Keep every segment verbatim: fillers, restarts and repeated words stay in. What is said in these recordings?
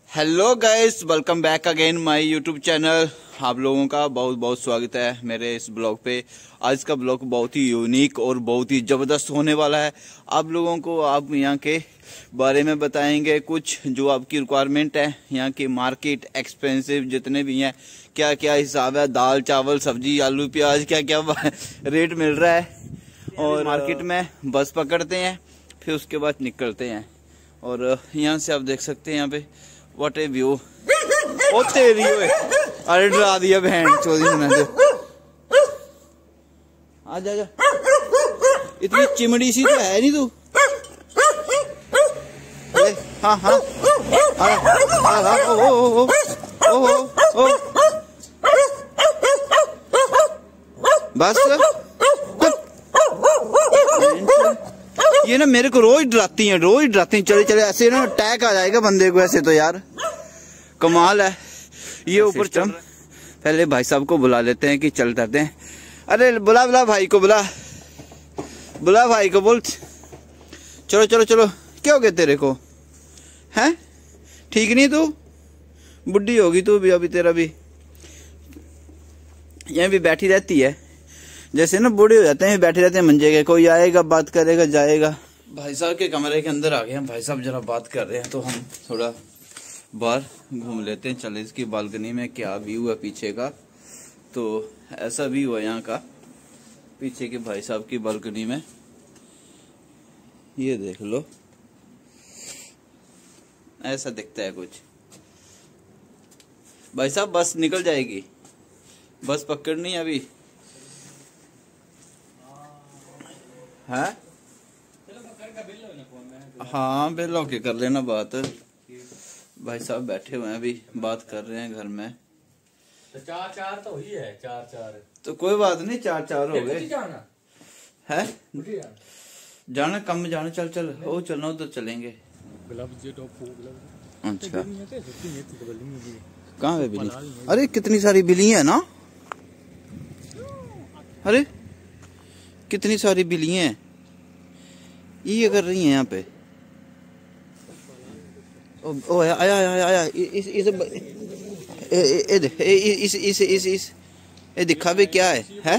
Hello guys, welcome back again my YouTube channel. आप लोगों का बहुत बहुत स्वागत है मेरे इस ब्लॉग पे। आज का ब्लॉग बहुत ही यूनिक और बहुत ही ज़बरदस्त होने वाला है। आप लोगों को आप यहाँ के बारे में बताएंगे कुछ जो आपकी रिक्वायरमेंट है, यहाँ की मार्केट एक्सपेंसिव जितने भी हैं, क्या क्या हिसाब है, दाल चावल सब्जी आलू प्याज क्या क्या रेट मिल रहा है। और मार्केट में बस पकड़ते हैं, फिर उसके बाद निकलते हैं। और यहाँ से आप देख सकते हैं यहाँ पे व्हाट ए व्यू। ओ तेरी ओए, अरे डरा दिया बहन चौधरी ने तो। आ जा जा, इतनी चिमड़ी सी तो है नहीं तू। हाँ हाँ आ, आ, आ, ओ, ओ, ओ, ओ, ओ, ओ, बस ये ना मेरे को रोज डराती हैं, रोज डराती हैं। चले चले ऐसे ना अटैक आ जाएगा बंदे को ऐसे तो यार कमाल है ये। ऊपर चल, पहले भाई साहब को बुला लेते हैं कि चल करते हैं। अरे बुला बुला भाई को, बुला बुला भाई को, बोल चलो चलो चलो। क्या हो गया तेरे को, हैं? ठीक नहीं तू? बुढ़ी होगी तू भी, अभी तेरा भी यहीं भी बैठी रहती है। जैसे ना बूढ़े हो जाते हैं बैठे रहते हैं मंजे के, कोई आएगा बात करेगा जाएगा। भाई साहब के कमरे के अंदर आ गए हम। भाई साहब जरा बात कर रहे हैं तो हम थोड़ा बाहर घूम लेते हैं। चले इसकी बालकनी में क्या व्यू है पीछे का। तो ऐसा व्यू है यहाँ का पीछे के भाई साहब की बालकनी में, ये देख लो, ऐसा दिखता है कुछ। भाई साहब बस निकल जाएगी, बस पकड़नी है अभी है। हाँ बिल होके कर लेना बात। भाई साहब बैठे हुए हैं अभी बात कर रहे हैं घर में। तो चार चार तो ही है, चार चार तो कोई बात नहीं, चार चार हो गए है। जाना कम में जाना, चल चल ओ चलना उधर चलेंगे। अच्छा कहाँ है बिल्ली? अरे कितनी सारी बिल्ली है ना, अरे कितनी सारी बिल्लियां हैं। ये कर रही हैं यहाँ पे। ओ, ओ आया आया आया आया इस इस इस इस इस इस ये दिखा भी क्या है है?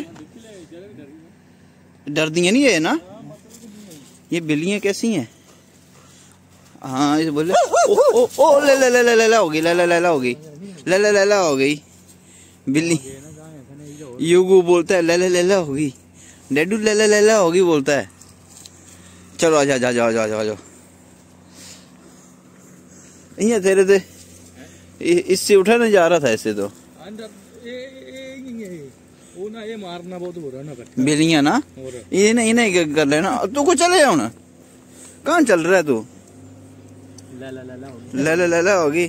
डर दी नहीं है ना ये बिल्लियां कैसी हैं? हाँ इसे बोले ओ ओ ओ ले ले ले ले ले हो गई, ले ले ले हो गई, ले ले ले हो गई बिल्ली। युगू बोलता है ले ले ले हो गई, डेडू ले ले ले होगी बोलता है। चलो आजा जा जाओ जाओ जाओ जाओ। ये तेरे ते इससे उठा ना जा रहा था ऐसे तो। बिल्लियां ना ये नहीं नहीं कर लेना तू को चले जाओ ना। कहाँ चल रहा है तू? ले ले ले ले होगी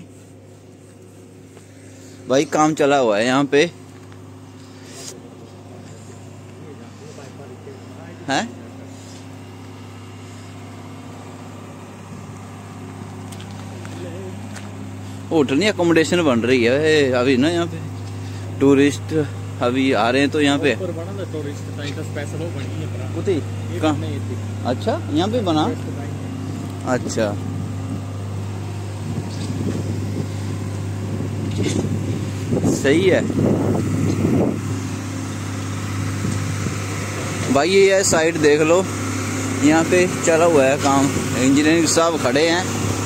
भाई, काम चला हुआ है यहाँ पे है। होटल नहीं अकोमोडेशन बन रही है अभी ना यहाँ पे। टूरिस्ट अभी आ रहे हैं तो यहाँ पे कहाँ? अच्छा यहाँ पे बना, अच्छा सही है भाई। ये साइड देख लो, यहाँ पे चला हुआ है काम, इंजीनियरिंग साहब खड़े हैं।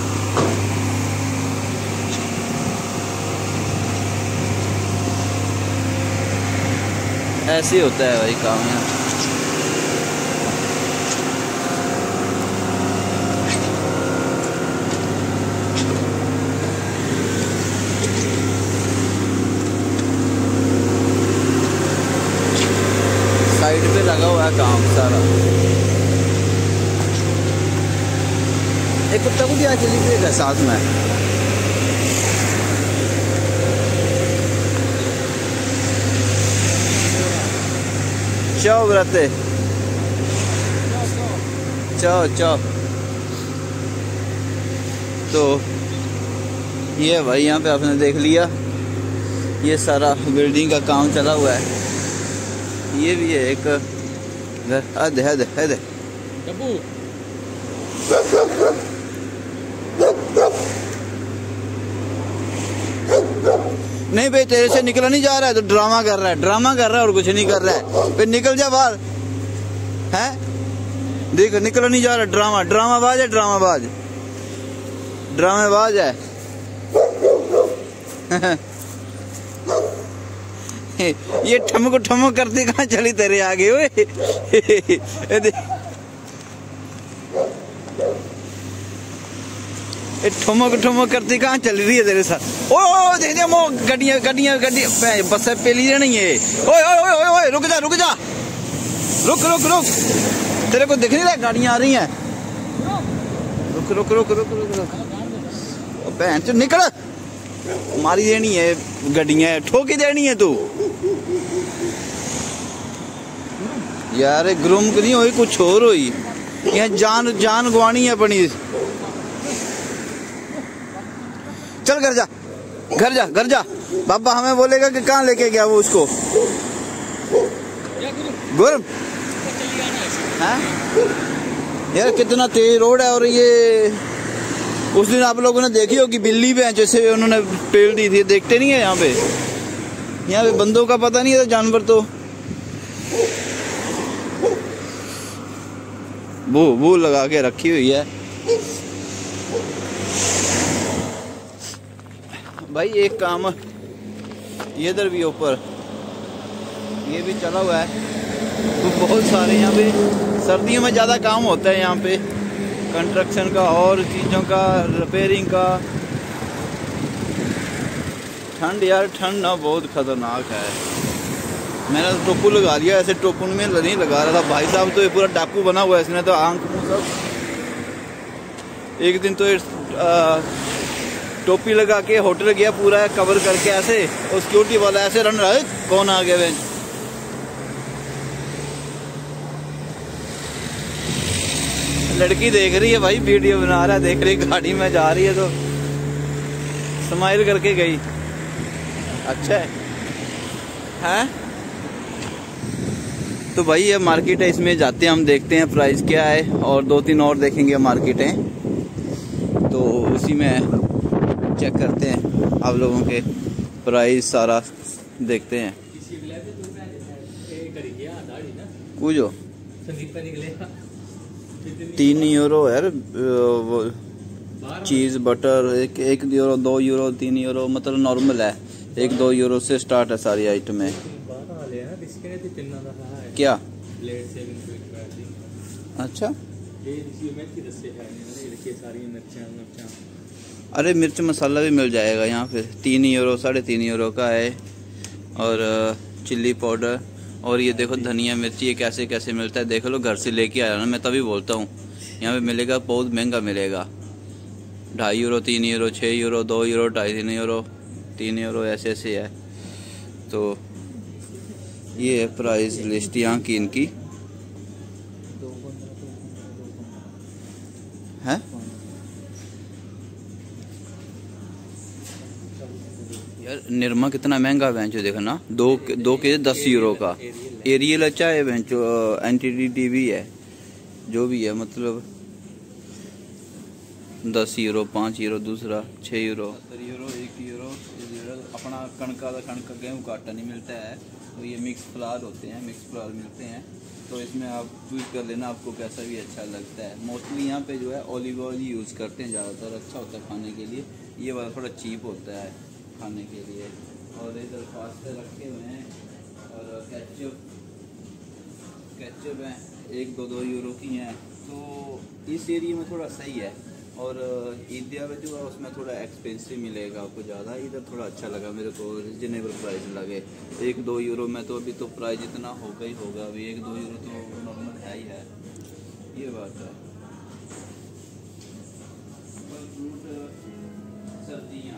ऐसे होता है भाई काम यहाँ। साइड पे लगा हुआ है काम सारा। एक कुत्ता को दिया चली गई साथ में। चाओ बराते चाओ चाओ। तो ये भाई यहाँ पे आपने देख लिया, ये सारा बिल्डिंग का काम चला हुआ है। ये भी है एक घर। हद हद हद नहीं भाई तेरे से निकला नहीं जा रहा है तो ड्रामा कर रहा है, ड्रामा कर रहा है और कुछ नहीं कर रहा है। फिर निकल जा बाहर, है देख निकला नहीं जा रहा, ड्रामा ड्रामाबाज है, ड्रामाबाज ड्रामेबाज है। ये ठमक ठमक करती कहाँ चली तेरे आगे ओए। ठुमक ठुमक करती कहाँ चल रही है तेरे साथ। ओ ओ देख दे मो गड्डियां गड्डियां गड्डी बस पे ली नहीं है। ओए ओए ओए ओए रुक जा रुक जा रुक रुक रुक, तेरे को दिख नहीं रहा गाड़ियां आ रही हैं। रुक रुक रुक रुक रुक रुक बहन चो निकल, मारी देनी है गड्डियां, ठोकी देनी है तू यार। ग्रुम नहीं हुई कुछ और हुई, यहाँ जान जान गवानी है अपनी। चल घर जा घर जा घर जा, बाबा हमें बोलेगा कि कहाँ लेके गया वो उसको। गुरम है यार, कितना तेज रोड है। और ये उस दिन आप लोगों ने देखी होगी बिल्ली पे जैसे उन्होंने पेल दी थी, देखते नहीं है यहाँ पे। यहाँ पे बंदों का पता नहीं है, जानवर तो वो वो लगा के रखी हुई है। भाई एक काम ये इधर भी ऊपर ये भी चला हुआ है, तो बहुत सारे यहाँ पे सर्दियों में ज़्यादा काम होता है यहाँ पे, कंस्ट्रक्शन का और चीज़ों का, रिपेयरिंग का। ठंड यार ठंड ना बहुत खतरनाक है। मैंने तो टोपू लगा लिया, ऐसे टोपू में नहीं लगा रहा था भाई साहब, तो ये पूरा डाकू बना हुआ है इसने तो, आंख मुँह सब। एक दिन तो आ, टोपी लगा के होटल गया पूरा कवर करके ऐसे, और सिक्योरिटी वाला ऐसे रन रहा है, कौन आ गया बेंच। लड़की देख रही है भाई, वीडियो बना रहा है, देख रही गाड़ी में जा रही है तो स्माइल करके गई। अच्छा है हैं? तो भाई ये मार्केट है, इसमें जाते हैं हम, देखते हैं प्राइस क्या है, और दो तीन और देखेंगे मार्केटें, तो उसी में चेक करते हैं आप लोगों के प्राइस सारा देखते हैं। कुछ तीन यूरो यार वो चीज बटर, एक एक यूरो दो यूरो तीन यूरो मतलब नॉर्मल है, एक दो यूरो से स्टार्ट है सारी आइटमें। क्या अच्छा अरे मिर्च मसाला भी मिल जाएगा यहाँ पे, तीन यूरो साढ़े तीन यूरो का है। और चिल्ली पाउडर, और ये देखो धनिया मिर्ची, ये कैसे कैसे मिलता है देख लो, घर से लेके आया ना मैं तभी बोलता हूँ। यहाँ पे मिलेगा बहुत महंगा मिलेगा, ढाई यूरो तीन यूरो छः यूरो दो यूरो ढाई तीन यूरो तीन यूरो ऐसे ऐसे है। तो ये है प्राइस लिस्ट यहाँ की इनकी है। यार निरमा कितना महंगा बेंचो देखो ना, दो दो के दस यूरो का। एरियल अच्छा है बेंचो, एंटी टीवी है जो भी है, मतलब दस यूरो पाँच यूरो दूसरा छः यूरो यूरो एक यूरो। अपना कणका का कणका गेहूँ का आटा नहीं मिलता है, तो ये मिक्स फ्लावर होते हैं, मिक्स फ्लावर मिलते हैं, तो इसमें आप चूज कर लेना आपको कैसा भी अच्छा लगता है। मोस्टली यहाँ पे जो है ऑलिव ऑयल यूज़ करते हैं ज़्यादातर, अच्छा होता है खाने के लिए। ये वाला थोड़ा चीप होता है खाने के लिए। और इधर पास्ता रखे हुए हैं, और केचप केचप हैं, एक दो दो यूरो की हैं, तो इस एरिया में थोड़ा सही है। और इंडिया में जो है उसमें थोड़ा एक्सपेंसिव मिलेगा आपको ज़्यादा, इधर थोड़ा अच्छा लगा मेरे को, रिजनेबल प्राइस लगे। एक दो यूरो में तो अभी तो प्राइस इतना होगा ही होगा, अभी एक दो यूरो तो नॉर्मल है ही है, ये बात है। फ्रूट सब्जियाँ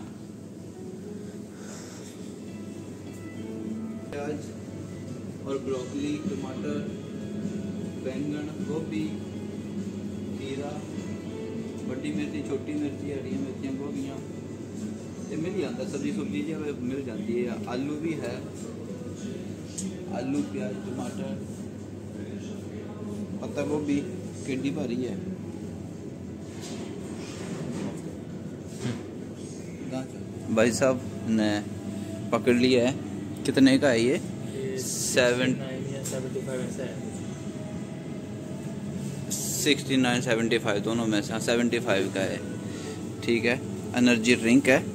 प्याज और ब्रोकली, टमाटर, बैंगन, गोभी, खीरा, बड़ी मिर्ची, छोटी मिर्ची, हरी मिर्चियाँ, गोभियाँ, ये मिल जाता है। सब्जी सब्जी जो मिल जाती है। आलू भी है, आलू प्याज टमाटर, पत्ता गोभी, केडी भारी है। भाई साहब ने पकड़ लिया है। कितने का है ये? Seven sixty nine seventy five दोनों में से। हाँ सेवेंटी फाइव का है। ठीक है। एनर्जी ड्रिंक है,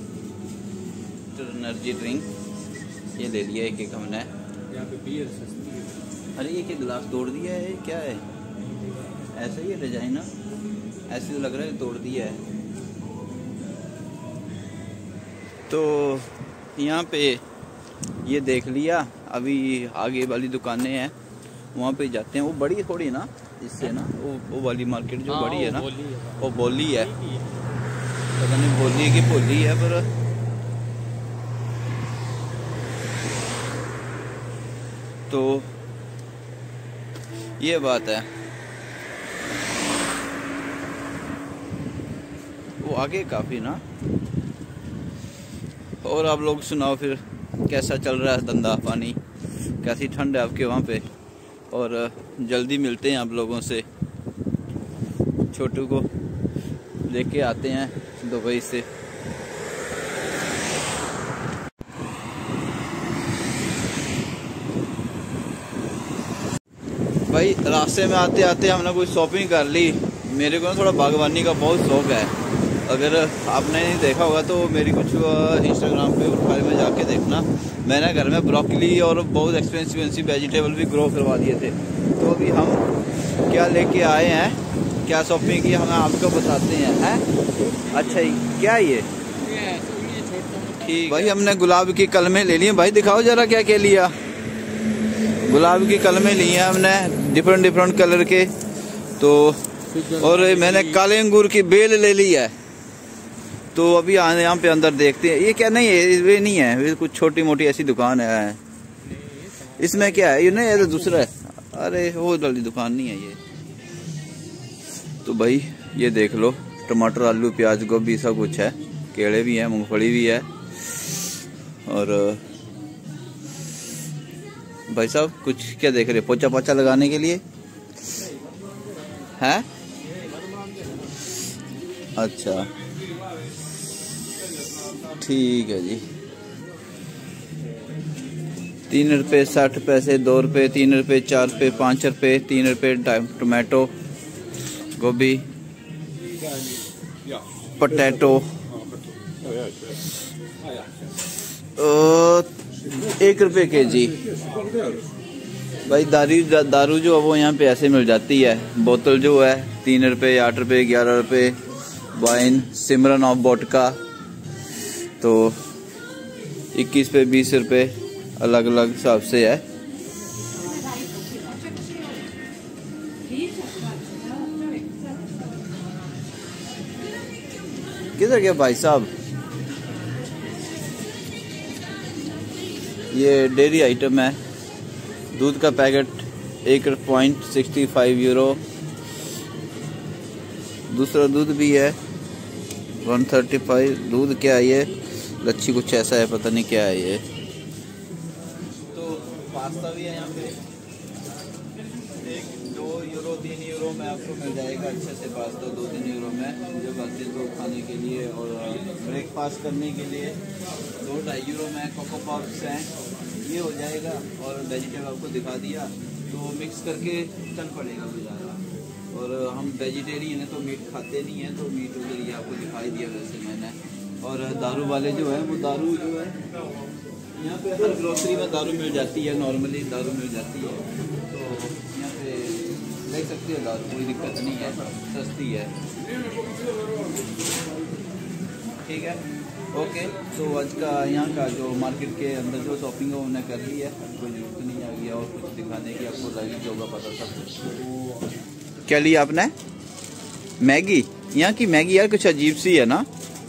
एनर्जी ड्रिंक ये ले लिया एक एक हमने। यहाँ पे बियर सस्ती है। अरे ये क्या गिलास तोड़ दिया है, क्या है? ऐसा ही है डिजाइन ना, ऐसे तो लग रहा है तोड़ दिया है। तो यहाँ पे ये देख लिया। अभी आगे वाली दुकानें हैं, वहाँ पे जाते हैं। वो बड़ी थोड़ी ना इससे ना, वो वो वाली मार्केट जो बड़ी है ना, वो बोली है, पता नहीं बोली की बोली है। पर तो ये बात है। वो आगे काफी ना। और आप लोग सुनाओ फिर, कैसा चल रहा है धंधा पानी, कैसी ठंड है आपके वहाँ पे? और जल्दी मिलते हैं आप लोगों से। छोटू को लेके आते हैं दुबई से। भाई रास्ते में आते आते हमने कोई शॉपिंग कर ली। मेरे को ना थोड़ा बागवानी का बहुत शौक है। अगर आपने नहीं देखा होगा तो मेरी कुछ इंस्टाग्राम पे प्रोफाइल में जाके देखना। मैंने घर में ब्रोकली और बहुत एक्सपेंसिव एक्सपेंसिव वेजिटेबल भी ग्रो करवा दिए थे। तो अभी हम क्या लेके आए हैं, क्या शॉपिंग की, हम आपको बताते हैं। हैं अच्छा ही क्या ये? ठीक भाई, हमने गुलाब की कलमें ले ली। भाई दिखाओ जरा क्या क्या लिया। गुलाब की कलमें ली हैं हमने, डिफरेंट डिफरेंट कलर के। तो और मैंने काले अंगूर की बेल ले ली है। तो अभी आने यहाँ पे अंदर देखते हैं। ये क्या नहीं है, ये नहीं है, ये कुछ छोटी मोटी ऐसी दुकान है। इसमें क्या है? ये नहीं, ये तो दूसरा है। अरे वो वाली दुकान नहीं है ये। तो भाई ये देख लो, टमाटर आलू प्याज गोभी सब कुछ है। केले भी है, मूंगफली भी है। और भाई साहब कुछ क्या देख रहे, पोचा पोचा लगाने के लिए है? अच्छा ठीक है जी। तीन रुपये साठ पैसे, दो रुपये, तीन रुपये, चार रुपये, पाँच रुपये, तीन रुपये टोमेटो, गोभी, पोटैटो, एक रुपये के जी। भाई दारू दारू जो है वो यहाँ पे ऐसे मिल जाती है। बोतल जो है तीन रुपये, आठ रुपये, ग्यारह रुपये। वाइन सिमरन ऑफ वोडका तो इक्कीस पे बीस रुपये, अलग अलग हिसाब से है। किधर गया भाई साहब? ये डेयरी आइटम है। दूध का पैकेट एक पॉइंट सिक्सटी फाइव यूरो। दूसरा दूध भी है वन थर्टी फाइव। दूध क्या है ये? लच्छी कुछ ऐसा है, पता नहीं क्या है ये। तो पास्ता भी है यहाँ पे। एक दो यूरो तीन यूरो में आपको मिल जाएगा अच्छे से पास्ता। दो तीन यूरो में जो बच्चे को खाने के लिए और ब्रेकफास्ट करने के लिए। दो ढाई यूरो में कोको पॉप्स हैं, ये हो जाएगा। और वेजिटेबल आपको दिखा दिया, तो मिक्स करके चल पड़ेगा गुजारा। और हम वेजिटेरियन है तो मीट खाते नहीं हैं, तो मीट वगैरह आपको दिखाई दिया वैसे मैंने। और दारू वाले जो है वो दारू जो है यहाँ पे हर ग्रोसरी में दारू मिल जाती है। नॉर्मली दारू मिल जाती है, तो यहाँ पे ले सकते हो दारू, कोई दिक्कत नहीं है, सस्ती है। ठीक है, ओके। तो आज का यहाँ का जो मार्केट के अंदर जो शॉपिंग है उन्होंने कर ली है। कोई जरूरत नहीं आ गया और कुछ दिखाने की, आपको लगी होगा पता सब कुछ। क्या लिया आपने? मैगी? यहाँ की मैगी यार कुछ अजीब सी है ना।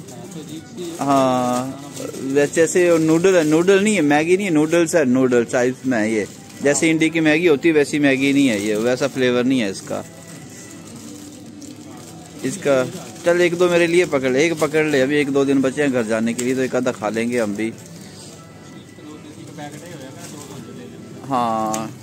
हाँ वैसे ऐसे नूडल है, नूडल नहीं है, मैगी नहीं है, नूडल्स है। नूडल टाइप में है ये, जैसे इंडी की मैगी होती है वैसी मैगी नहीं है ये, वैसा फ्लेवर नहीं है इसका। इसका चल एक दो मेरे लिए पकड़ ले, एक पकड़ ले, अभी एक दो दिन बचे हैं घर जाने के लिए, तो एक आधा खा लेंगे हम भी। हाँ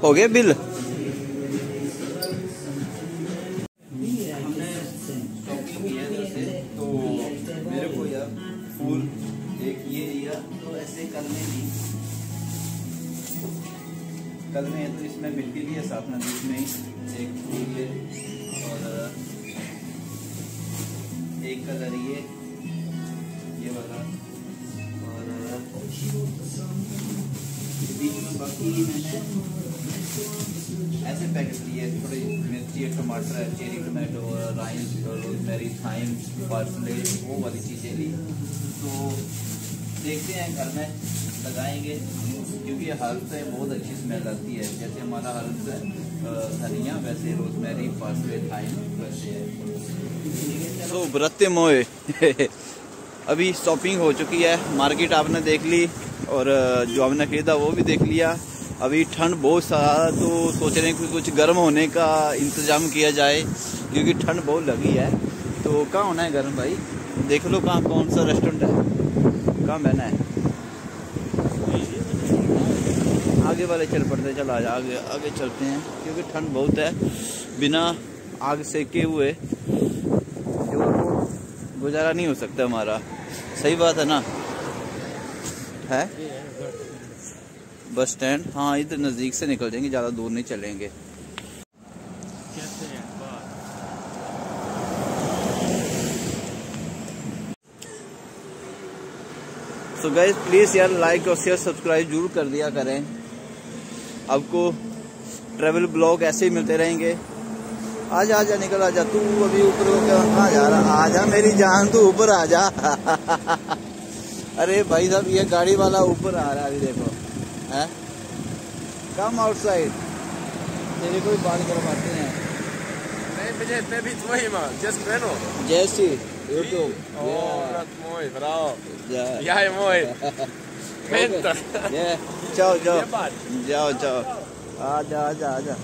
हो गया बिल? हमने शॉपिंग किया जैसे तो मेरे को यार फूल एक ये लिया, तो ऐसे कल में भी कल में तो इसमें मिट्टी लिया साथ में बीच में ही एक फूल ले, और एक कलर ये ये वाला, और बीच में बाकी मैंने ऐसे पैकेट लिए, थोड़ी मिर्ची, टमाटर, cherry tomato, rice, rosemary, thyme, parsley, वो वाली चीज़ें ली। तो देखते हैं घर में लगाएंगे, क्योंकि हर्ब से बहुत अच्छी स्मेल आती है। जैसे हमारा हर्ब है धनिया, वैसे रोजमेरी, पार्सले, थाइम वैसे है। तो बरते मोए अभी शॉपिंग हो चुकी है, मार्केट आपने देख ली और जो आपने खरीदा वो भी देख लिया। अभी ठंड बहुत सारा, तो सोच रहे हैं कि कुछ गर्म होने का इंतजाम किया जाए, क्योंकि ठंड बहुत लगी है। तो कहाँ होना है गर्म भाई? देख लो कहाँ, कौन सा रेस्टोरेंट है, कहाँ बहना है? आगे वाले चल पड़ते, चल आजा आगे आगे चलते हैं, क्योंकि ठंड बहुत है। बिना आग सेके हुए गुजारा नहीं हो सकता हमारा। सही बात है ना? है बस स्टैंड, हाँ इधर नज़दीक से निकल जाएंगे, ज़्यादा दूर नहीं चलेंगे। तो गाइस प्लीज़ यार लाइक और शेयर सब्सक्राइब जरूर कर दिया करें। आपको ट्रैवल ब्लॉग ऐसे ही मिलते रहेंगे। आजा आजा निकल आजा, तू अभी ऊपर कहाँ जा रहा? आजा मेरी जान, तू ऊपर आजा। अरे भाई साहब ये गाड़ी वाला ऊपर आ रहा है, अभी देखो है। कम आउटसाइड, तेरे को भी बात करवाते हैं। Nee, ben jij het niet mooi man? Just Benno. जैसी YouTube. Oh, dat mooi, bravo. Ja. Jij mooi. Vente. Yeah. जाओ जाओ Je bad. जाओ जाओ, आजा आजा आजा।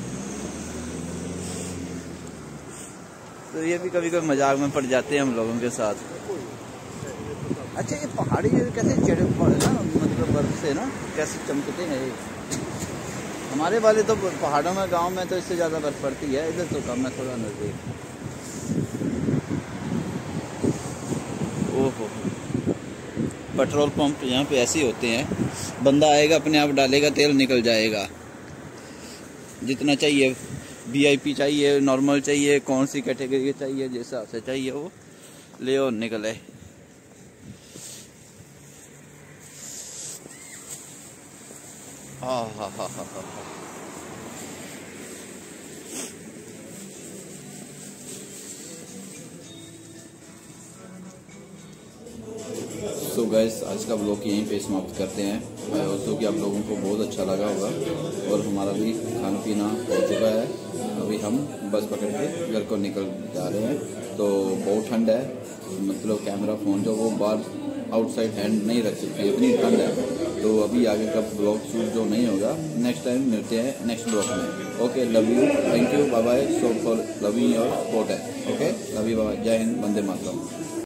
तो ये भी कभी कभी मजाक में पड़ जाते हैं हम लोगों के साथ। अच्छा ये पहाड़ी कैसे चढ़े पड़े ना, मतलब बर्फ से ना कैसे चमकते हैं ये। हमारे वाले तो पहाड़ों में, गांव में तो इससे ज़्यादा बर्फ पड़ती है, इधर तो कम है थोड़ा नज़दीक। ओहो, पेट्रोल पंप यहाँ पे ऐसे ही होते हैं, बंदा आएगा अपने आप डालेगा तेल, निकल जाएगा। जितना चाहिए, वीआईपी चाहिए, नॉर्मल चाहिए, कौन सी कैटेगरी चाहिए, जिस हिसाब से चाहिए वो ले और निकले। हाँ हाँ हाँ हाँ हाँ सो गाइस आज का ब्लॉग यहीं पे समाप्त करते हैं। मैं होप कि आप लोगों को बहुत अच्छा लगा होगा, और हमारा भी खाना पीना हो चुका है। अभी हम बस पकड़ के घर को निकल जा रहे हैं। तो बहुत ठंड है, मतलब कैमरा फ़ोन जो वो बाहर आउटसाइड हैंड नहीं रख सकते, इतनी ठंड है। तो अभी आगे का ब्लॉग शूट जो नहीं होगा, नेक्स्ट टाइम मिलते हैं नेक्स्ट ब्लॉग में। Okay, love you, thank you, bye bye, so for loving your support है। ओके, लव यू, बाय, जय हिंद, वंदे मातरम।